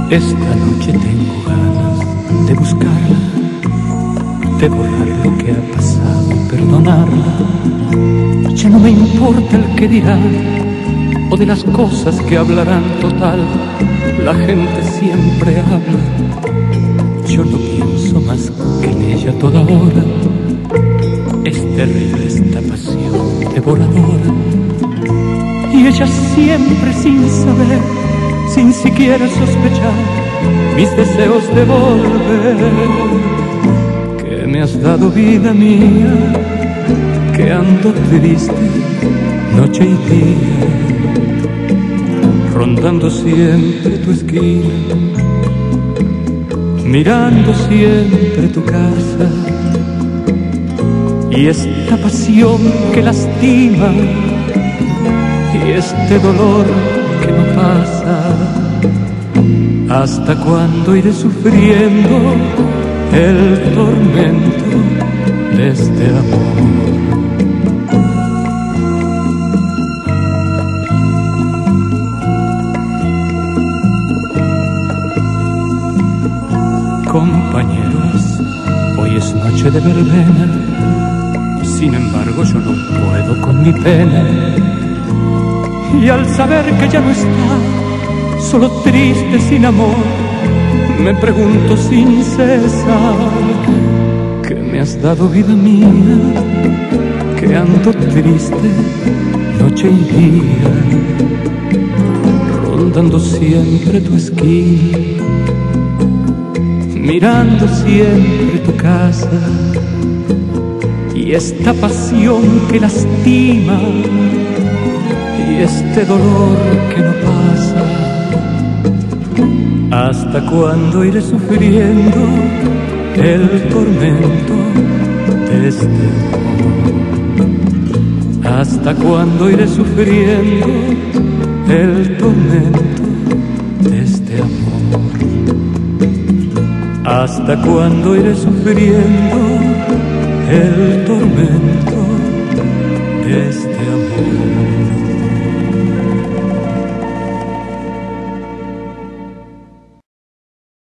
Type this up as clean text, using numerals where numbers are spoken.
Esta noche tengo ganas de buscarla, de borrar lo que ha pasado y perdonarla. Ya no me importa el que dirá o de las cosas que hablarán, total, la gente siempre habla. Yo no pienso más que en ella toda hora. Es terrible esta pasión devoradora, y ella siempre sin saber, sin siquiera sospechar mis deseos de volver. Que me has dado, vida mía, que ando triste noche y día, rondando siempre tu esquina, mirando siempre tu casa. Y esta pasión que lastima, y este dolor que no pasa, ¿hasta cuándo iré sufriendo el tormento de este amor? Compañeros, hoy es noche de verbena, sin embargo yo no puedo con mi pena. Y al saber que ya no está, solo triste sin amor, me pregunto sin cesar: ¿qué me has dado, vida mía? Que ando triste noche y día, rondando siempre tu esquina, mirando siempre tu casa. Y esta pasión que lastima, y este dolor que no pasa, ¿hasta cuándo iré sufriendo el tormento de este amor? ¿Hasta cuándo iré sufriendo el tormento de este amor? ¿Hasta cuándo iré sufriendo el tormento de este amor?